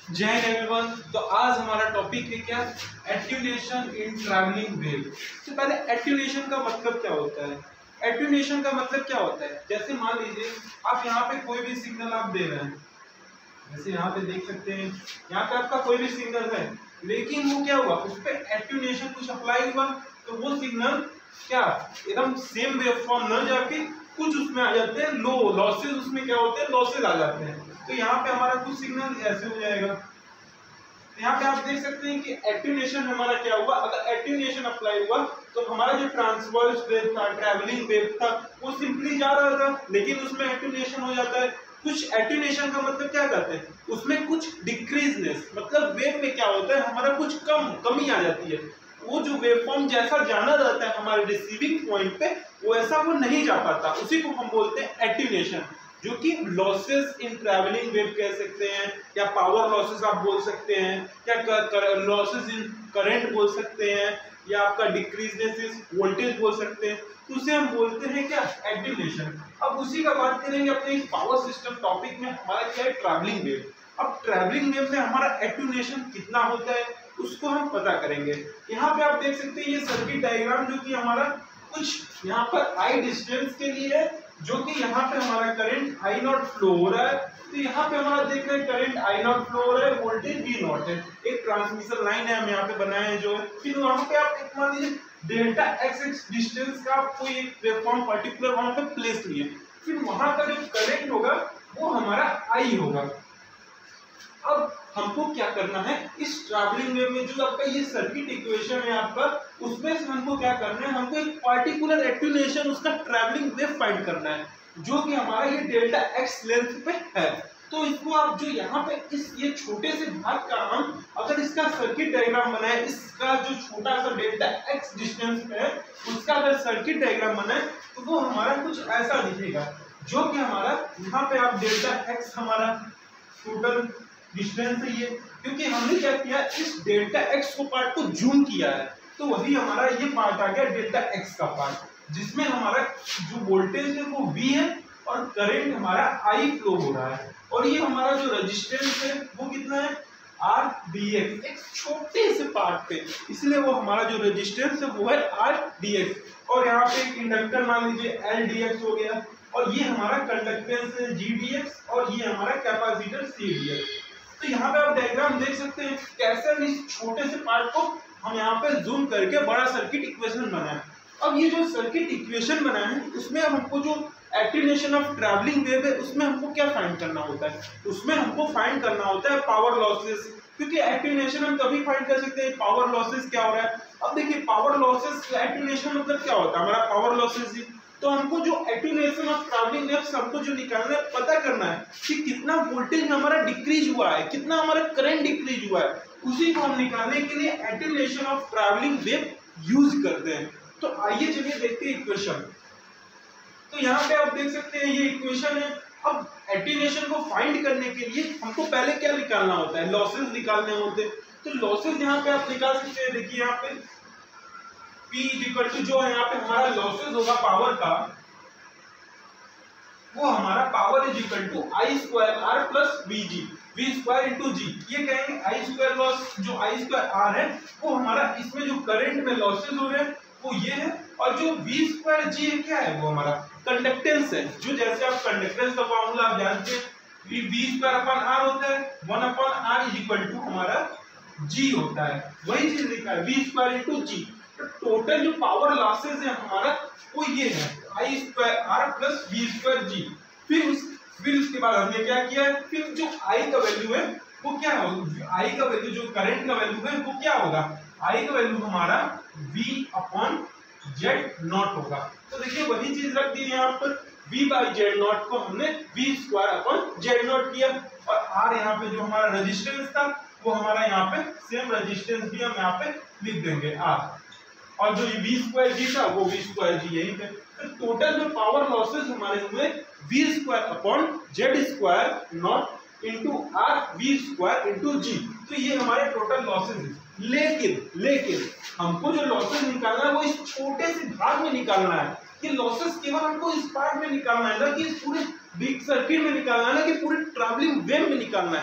जय हिंद एवरीवन। तो आज हमारा टॉपिक है क्या, एट्यूनेशन इन ट्रैवलिंग वेव। तो पहले एट्यूनेशन का मतलब क्या होता है। एट्यूनेशन का मतलब क्या होता है, जैसे मान लीजिए आप यहाँ पे कोई भी सिग्नल आप दे रहे हैं, जैसे यहाँ पे देख सकते हैं यहाँ पे आपका कोई भी सिग्नल है, लेकिन वो क्या हुआ, उस पर एट्यूनेशन कुछ अप्लाई हुआ, तो वो सिग्नल क्या एकदम सेम वेव फॉर्म न जाके कुछ उसमें आ जाते हैं लो लॉसेज, उसमें क्या होते हैं लॉसेज आ जाते हैं। तो यहाँ पे हमारा कुछ सिग्नल ऐसे हो जाएगा। तो यहाँ पे आप देख सकते हैं कि एट्यूनेशन हमारा क्या हुआ, अगर एट्यूनेशन अप्लाई हुआ तो हमारा जो ट्रांसवर्स वेव था, ट्रैवलिंग वेव था, वो सिंपली जा रहा था, लेकिन उसमें एट्यूनेशन हो जाता है। कुछ एट्यूनेशन का मतलब क्या कहते हैं, उसमें कुछ डिक्रीजनेस, मतलब वेव में क्या होता है हमारा कुछ कमी आ जाती है। वो जो वेवफॉर्म जैसा जाना रहता है हमारे रिसीविंग पॉइंट पे, वैसा वो नहीं जा पाता, उसी को हम बोलते हैं एट्यूनेशन, जो कि लॉसेस इन ट्रैवलिंग वेव कह सकते हैं, या पावर लॉसेस आप बोल सकते हैं, या लॉसेस इन करंट बोल सकते हैं, या आपका डिक्रीजनेस वोल्टेज बोल सकते हैं। तो उसे हम बोलते हैं क्या, एट्यूनेशन। अब उसी का बात करेंगे अपने पावर सिस्टम टॉपिक में, हमारा क्या है ट्रैवलिंग वेव। अब ट्रैवलिंग वेव में हमारा एट्यूनेशन कितना होता है उसको हम पता करेंगे। यहाँ पे आप देख सकते हैं ये सर्किट डायग्राम, जो कि हमारा कुछ यहाँ पर आई डिस्टेंस के लिए है, जो कि यहाँ पे हमारा करंट आई नॉट फ्लो हो रहा है। तो यहाँ पे हमारा देख रहे हैं करंट आई नॉट फ्लो हो रहा है, वोल्टेज वी नॉट है, एक ट्रांसमिशन लाइन है हम यहाँ पे बनाए हैं जो है। फिर वहां पे आप मान लीजिए डेल्टा एक्स डिस्टेंस का कोई एक वेवफॉर्म पर्टिकुलर वहां पे प्लेस लिए, फिर वहां का जो करंट होगा वो हमारा आई होगा। अब हमको क्या करना है, इस ट्रैवलिंग वेव में जो आपका ये सर्किट इक्वेशन है आपका, उसमें से हमको क्या करना है, हमको एक पार्टिकुलर एट्यूनेशन उसका ट्रैवलिंग वेव फाइंड करना है, जो कि हमारा ये डेल्टा एक्स लेंथ पे है। तो इसको आप जो यहाँ पे इस ये छोटे से भाग का हम अगर इसका सर्किट डायग्राम बनाए, इसका जो छोटा सा डेल्टा एक्स डिस्टेंस है उसका अगर सर्किट डायग्राम बनाए, तो वो हमारा कुछ ऐसा दिखेगा, जो कि हमारा यहाँ पे आप डेल्टा एक्स हमारा टोटल डिस्टेंस है ये, क्योंकि हमने क्या किया, इस डेल्टा एक्स को पार्ट को जूम किया है, तो वही हमारा ये पार्ट आ गया डेल्टा एक्स का पार्ट, जिसमें हमारा जो वोल्टेज है वो V है और करंट हमारा I फ्लो हो रहा है, और ये हमारा जो रेजिस्टेंस है वो कितना है RDX, एक छोटे से पार्ट पे, इसलिए वो हमारा जो रेजिस्टेंस है वो है RDX। और यहाँ पे एक इंडक्टर मान लीजिए LDX हो गया, और ये हमारा कंडक्टेंस है GDX, और ये हमारा कैपेसिटर CDX। तो यहाँ पे आप डायग्राम देख सकते हैं कैसे हम इस छोटे से पार्ट को हम यहाँ पे जूम करके बड़ा सर्किट इक्वेशन बनाए। अब ये जो सर्किट इक्वेशन बनाए हैं उसमें हमको जो एट्यूनेशन ऑफ ट्रैवलिंग वेव है उसमें हमको क्या फाइंड करना होता है, उसमें हमको फाइंड करना होता है पावर लॉसेस, क्योंकि एट्यूनेशन हम तभी फाइंड कर सकते हैं पावर लॉसेस क्या हो रहा है। अब देखिए पावर लॉसेस एट्यूनेशन मतलब क्या होता है, हमारा पावर लॉसेस ही, तो हमको जो एट्यूनेशन ऑफ ट्रैवलिंग वेव हमको जो निकालना है, पता करना है कि कितना वोल्टेज में हमारा डिक्रीज हुआ है, कितना हमारा करंट डिक्रीज हुआ है, उसी को हम निकालने के लिए attenuation of travelling wave use करते हैं। तो आइए चलिए देखते हैं इक्वेशन। तो यहाँ पे आप देख सकते हैं ये इक्वेशन है। अब एट्यूनेशन को फाइंड करने के लिए हमको पहले क्या निकालना होता है, लॉसेस निकालने होते हैं। तो लॉसेस यहाँ पे आप निकाल सकते हैं, देखिए यहाँ पे P इक्वल टू जो यहाँ पे हमारा लॉसेस होगा पावर का, वो हमारा power is equal to I square R plus V square into G. ये कहेंगे आई स्क्वायर लॉस, जो आई स्क्वायर आर है वो हमारा इसमें जो करंट में लॉसेस हो रहे हैं वो ये है, और जो वी स्क्वायर जी है क्या है, वो हमारा कंडक्टेंस है, जो जैसे आप कंडक्टेंस का फॉर्मूला आप जानते हैं, वी स्क्वायर अपॉन आर होता है, 1 upon R is equal to हमारा जी होता है, वही चीज लिखा है वी स्क्वायर इंटू जी। तो टोटल जो पावर लॉसेस है हमारा वो ये है I square R plus V square G. फिर उसके बाद हमने क्या किया है, फिर जो आई का वैल्यू है वो क्या होगा, आई का वैल्यू जो करंट का वैल्यू है वो क्या होगा, आई का वैल्यू हमारा V अपॉन जेड नॉट होगा। तो देखिए वही चीज रख दी यहाँ पर, V बाई जेड नॉट को हमने V square upon Z not किया, और R यहाँ पे जो हमारा रेजिस्टेंस था वो हमारा यहाँ पे सेम रेजिस्टेंस भी हम यहाँ पे लिख देंगे R, और जो वी स्क्वायर जी था वो वी स्क्वायर जी यहीं पे। तो टोटल जो पावर लॉसेस हमारे हुए V square upon Z square not into R V square into G. तो ये हमारे टोटल लॉसेस है। लेकिन हमको जो लॉसेस निकालना है वो इस छोटे से भाग में निकालना है, कि लॉसेस केवल हमको इस पार्ट में निकालना है, ना कि इस पूरे बिग सर्किट में निकालना है, ना कि पूरे ट्रैवलिंग वेव में निकालना है।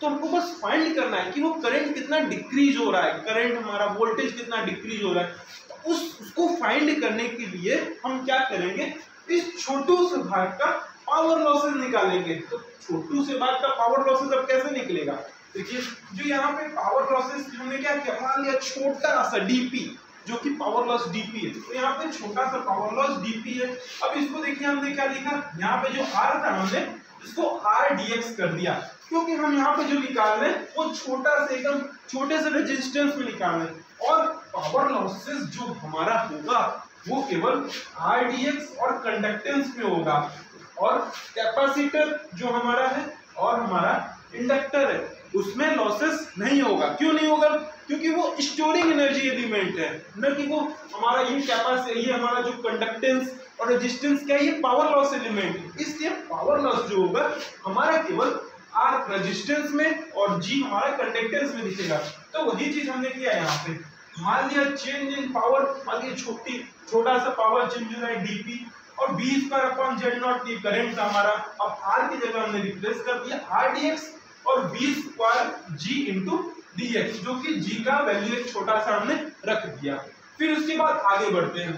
तो हमको बस फाइंड करना है कि वो करंट कितना डिक्रीज हो रहा है, करंट हमारा वोल्टेज कितना डिक्रीज हो रहा है। तो उसको फाइंड करने के लिए हम क्या करेंगे, इस छोटू से भाग का पावर लॉसेस निकालेंगे। तो छोटू से भाग का पावर लॉसेस अब कैसे निकलेगा, देखिए जो यहाँ पे पावर लॉसेस हमने क्या किया, मान लिया छोटा सा डीपी जो कि पावर लॉस डीपी है, तो यहाँ पे छोटा सा पावर लॉस डीपी है। अब इसको देखिए हमने क्या लिखा, यहाँ पे जो आर था हमने इसको आर डीएक्स कर दिया, क्योंकि हम यहाँ पे जो निकाल रहे हैं वो छोटा से एकदम छोटे से रेजिस्टेंस में निकाल रहे हैं, और पावर लॉसेस जो हमारा होगा वो केवल आर डीएक्स और कंडक्टेंस में होगा, और कैपेसिटर जो हमारा है और हमारा इंडक्टर है उसमें लॉसेस नहीं होगा। क्यों नहीं होगा, क्योंकि वो स्टोरिंग एनर्जी एलिमेंट है, न कि वो हमारा ये कैपेसिटी, ये हमारा जो कंडक्टेंस और रेजिस्टेंस क्या है, ये पावर लॉस एलिमेंट है। इसलिए पावर लॉस जो होगा हमारा केवल आर रेजिस्टेंस में और जी हमारा कंडक्टेंस में दिखेगा। तो वही चीज हमने किया यहाँ पे, मान लिया चेंज इन पावर, मान लिया छोटा सा पावर चेंज हो रहा है डीपी, और v square upon Z not ये करंट था हमारा, अब r की जगह हमने रिप्लेस कर दिया r dx और v square g into dx, जो कि g का वैल्यू एक छोटा सा हमने रख दिया। फिर उसके बाद आगे बढ़ते हैं,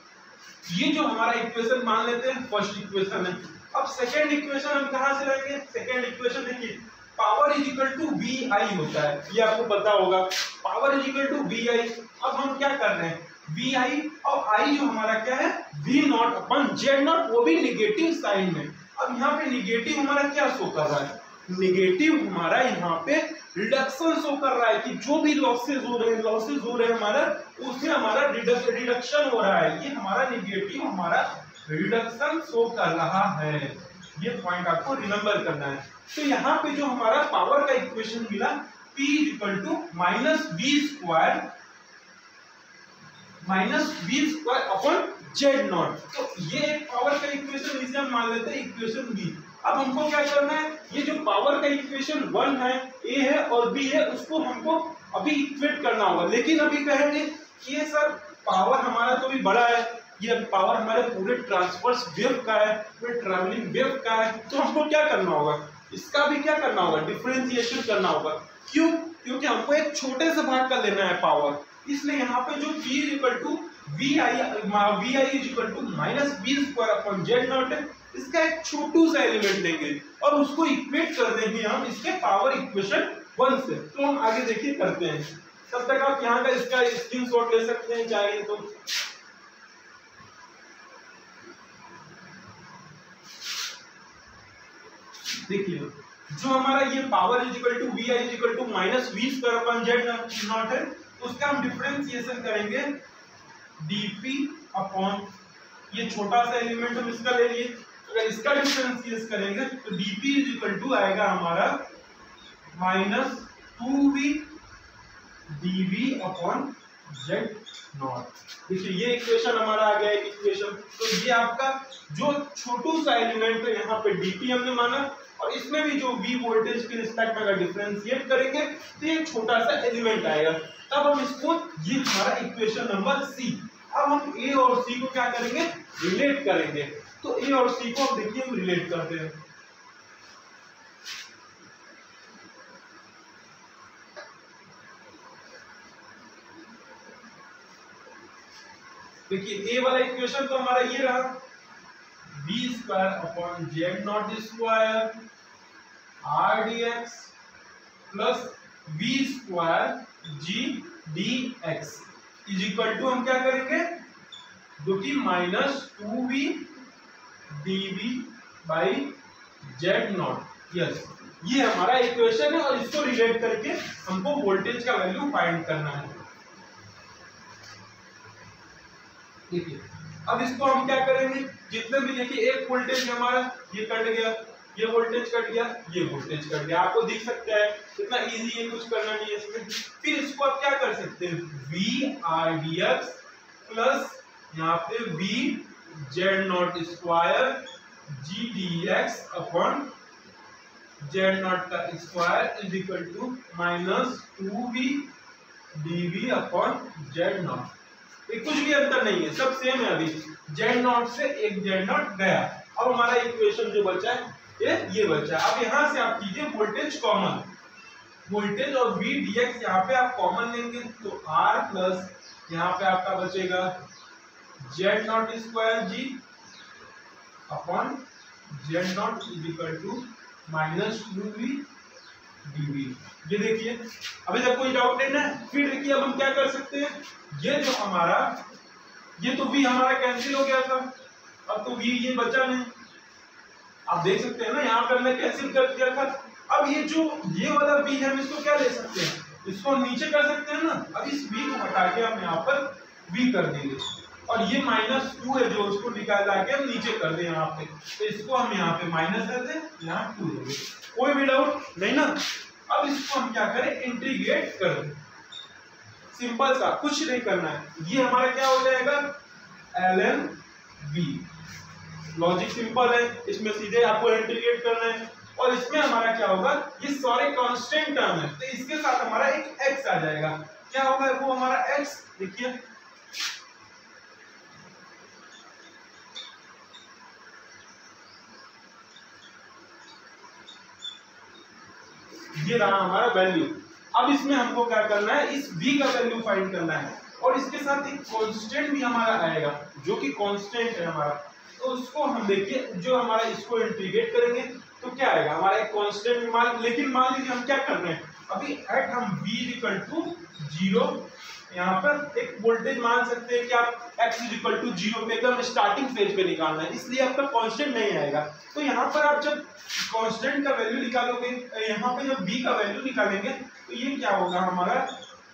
ये जो हमारा इक्वेशन मान लेते हैं फर्स्ट इक्वेशन है। अब सेकेंड इक्वेशन हम कहाँ से लाएंगे, सेकेंड इक्वेशन देखिए power is equal to V I होता है, ये आपको पता होगा, power is equal to V I. अब हम क्या कर रहे हैं, वी आई और आई जो हमारा क्या है V not upon Z not, वो भी निगेटिव साइन में। अब यहाँ पे निगेटिव हमारा क्या शो कर रहा है, निगेटिव हमारा यहाँ पे रिडक्शन शो कर रहा है कि जो भी लॉसेस हो रहे हैं हमारा, उसमें हमारा रिडक्शन हो रहा है, ये हमारा निगेटिव हमारा रिडक्शन शो कर रहा है। ये पॉइंट आपको रिमेंबर करना है। तो यहाँ पे जो हमारा पावर का इक्वेशन मिला P equal to minus V square upon Z not, तो ये एक पावर का इक्वेशन, इसे हम मान लेते हैं इक्वेशन बी। अब हमको क्या करना है, ये जो पावर का इक्वेशन 1 है, ए है और बी है, उसको हमको अभी इक्वेट करना होगा। लेकिन अभी कहेंगे कि ये सर पावर हमारा तो भी बड़ा है, ये पावर हमारे पूरे ट्रांसवर्स वेव का है, पूरे ट्रैवलिंग वेव का है, तो हमको क्या करना होगा, इसका भी क्या करना होगा, डिफरेंशिएशन करना होगा। क्यों, क्योंकि हमको एक छोटे से भाग का लेना है पावर, इसलिए यहाँ पे जो P equal to V I is equal to minus V square upon Z not है, इसका एक छोटू सा एलिमेंट लेंगे और उसको इक्वेट कर देंगे हम इसके पावर इक्वेशन 1 से। तो हम आगे देखिए करते हैं, तब तक आप यहाँ का इसका स्क्रीनशॉट ले सकते हैं चाहिए तो। देखिए जो हमारा ये power is equal to V I is equal to minus V square upon Z not है, उसका हम डिफरेंशिएशन करेंगे dp अपॉन ये छोटा सा एलिमेंट हम इसका ले लिए, अगर इसका डिफरेंशिएट करेंगे तो dp इज इक्वल टू आएगा हमारा minus 2v dv upon Z not. देखिए ये इक्वेशन हमारा आ गया एक इक्वेशन। तो ये आपका जो छोटू सा एलिमेंट है यहाँ पे dp हमने माना, और इसमें भी जो v वोल्टेज के रिस्पेक्ट में अगर डिफरेंशिएट करेंगे तो ये छोटा सा एलिमेंट आएगा। तब हम इसको, ये हमारा इक्वेशन नंबर सी। अब हम a और c को क्या करेंगे, रिलेट करेंगे। तो a और c को देखिए हम रिलेट करते हैं। देखिए a वाला इक्वेशन तो हमारा ये रहा, v square upon Z naught square r dx plus v square g dx is equal to हम क्या करेंगे, जो कि minus 2v dv by z naught. Yes, ये हमारा इक्वेशन है और इसको रिलेट करके हमको वोल्टेज का वैल्यू फाइंड करना है। देखिए अब इसको हम क्या करेंगे, जितने भी देखिए एक वोल्टेज हमारा ये कट गया, ये वोल्टेज कट गया, ये वोल्टेज कट गया, आपको दिख सकता है कितना इजी है, कुछ करना नहीं है इसमें। फिर इसको आप क्या कर सकते हैं, v r d x plus यहाँ पे v z naught square g d x upon Z naught का square is equal to minus 2v dv upon Z naught. कुछ भी अंतर नहीं है, सब सेम है। अभी जेड नॉट से एक जेड नॉट गया, अब हमारा इक्वेशन जो बचा है ये बचा। अब यहाँ से आप कीजिए वोल्टेज कॉमन, वोल्टेज और v dx यहाँ पे आप कॉमन लेंगे तो r प्लस यहाँ पे आपका बचेगा z naught square g upon z naught is equal to minus 2v dv। ये देखिए अभी तक कोई डाउट नहीं ना। फिर देखिए अब हम क्या कर सकते हैं, ये जो हमारा ये तो v हमारा कैंसिल हो गया था, अब तो v ये बचा नहीं, आप देख सकते हैं ना यहाँ पे हमने कैंसिल कर दिया था। अब ये जो ये वाला v है हम इसको क्या ले सकते हैं, इसको हम नीचे कर सकते हैं ना। अब इस v को हटा के हम यहाँ पर v कर देंगे और ये -2 है जो उसको निकाल के हम नीचे कर दें यहाँ पे, तो इसको हम यहाँ पे माइनस कर दें, यहाँ 2 देंगे। कोई भी डाउट नहीं ना। अब इसको हम क्या करें, इंटीग्रेट कर दें, सिंपल सा, कुछ नहीं करना है। ये हमारा क्या हो जाएगा ln v। लॉजिक सिंपल है, इसमें सीधे आपको इंटीग्रेट करना है और इसमें हमारा क्या होगा, ये सारे कांस्टेंट टर्म है तो इसके साथ हमारा एक x आ जाएगा। क्या होगा वो हमारा x, देखिए ये रहा हमारा वैल्यू। अब इसमें हमको क्या करना है, इस v का वैल्यू फाइंड करना है और इसके साथ एक कांस्टेंट भी हमारा आएगा जो कि कांस्टेंट है हमारा, तो उसको हम देखिए जो हमारा इसको इंटीग्रेट करेंगे तो क्या आएगा हमारा एक कांस्टेंट मान। लेकिन मान लीजिए हम क्या कर रहे हैं, अभी एट हम v इक्वल टू 0 यहाँ पर एक वोल्टेज मान सकते हैं कि आप x इक्वल टू 0 पे एकदम स्टार्टिंग फेज पे निकालना है, इसलिए आपका कांस्टेंट नहीं आएगा। तो यहाँ पर आप जब कांस्टेंट का वैल्यू निकालोगे, यहाँ पे जब v का वैल्यू निकालेंगे तो ये क्या होगा हमारा,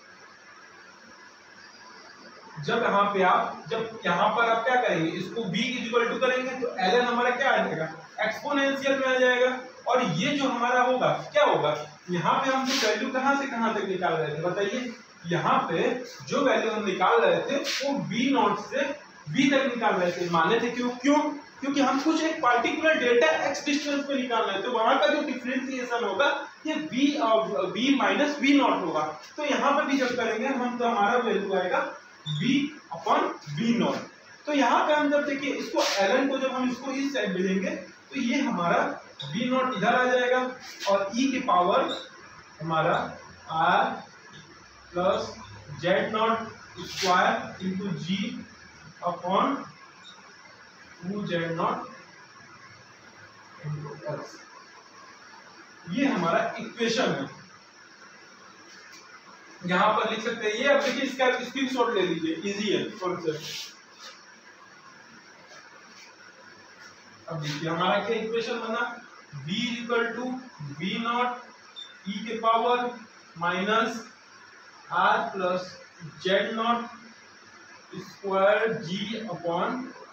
जब यहाँ पर आप क्या करेंगे, इसको v इक्वल टू करेंगे तो ln हमारा क्या आ जाएगा, एक्सपोनेंशियल में आ जाएगा। और ये जो हमारा होगा क्या होगा, यहाँ पे हम जो वैल्यू कहाँ से कहाँ तक निकाल रहे थे बताइए, यहाँ पे जो वैल्यू हम निकाल रहे थे वो v नॉट से v तक निकाल रहे थे, माने थे क्योंकि हम कुछ एक पार्टिकुलर डेल्टा x डिस्टेंस पे निकाल रहे थे, वहां का जो डिफरेंशिएशन होगा ये v माइनस v नॉट होगा। तो यहाँ पे भी जब करेंगे हम तो हमारा वैल्यू आएगा v अपॉन v नॉट। तो यहाँ पे हम जब देखिए इसको ln को जब हम इसको इस साइड भेजेंगे तो ये हमारा v नॉट इधर आ जाएगा और e की पावर हमारा r plus z naught square into g upon 2 z naught into x, ये हमारा इक्वेशन है। यहां पर लिख सकते हैं ये। अब देखिए इसका स्क्रीनशॉट ले लीजिए, इजी है थोड़ा सा। अब देखिए हमारा क्या इक्वेशन बना, v equal to v naught e के power minus r plus z naught square g upon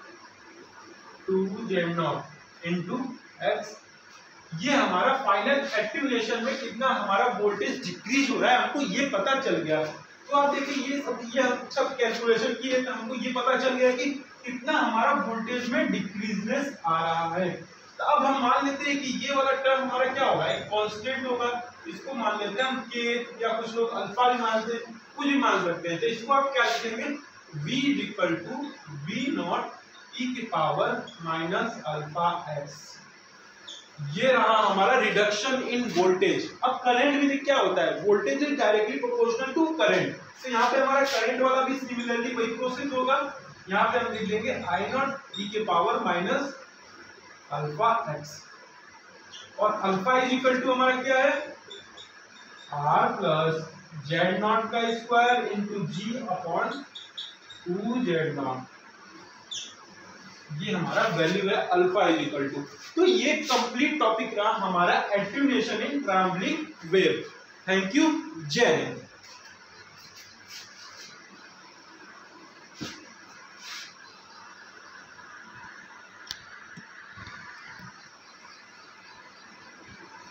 2 z naught into x. ये हमारा फाइनल एक्टिवेशन में कितना हमारा वोल्टेज डिक्रीज हो रहा है हमको ये पता चल गया। तो आप देखिए ये सब कैलकुलेशन किए तो हमको ये पता चल गया कि कितना हमारा वोल्टेज में डिक्रीजनेस आ रहा है। तो अब हम मान लेते हैं कि ये वाला टर्म हमारा क्या होगा, एक कांस्टेंट होगा, इसको मान लेते हैं हम k या कुछ लोग अल्फा भी मानते हैं, कुछ भी मान सकते हैं। तो इसको आप क्या लिखेंगे, v equal to v naught e की पावर माइनस अल्फा x। ये रहा हमारा रिडक्शन इन वोल्टेज। अब करंट भी क्या होता है, voltage is directly proportional to current. तो यहाँ पे हमारा करंट वाला भी सिमिलरली वही प्रोसेस होगा। यहाँ पे हम लिख लेंगे i नॉट e के पावर माइनस अल्फा x और अल्फा इज इक्वल टू हमारा क्या है, r प्लस जेड नॉट का square into g upon 2 z not. ये हमारा वैल्यू है अल्फा इज इक्वल टू। तो ये कंप्लीट टॉपिक रहा हमारा attenuation in travelling wave. Thank you, जय हिंद।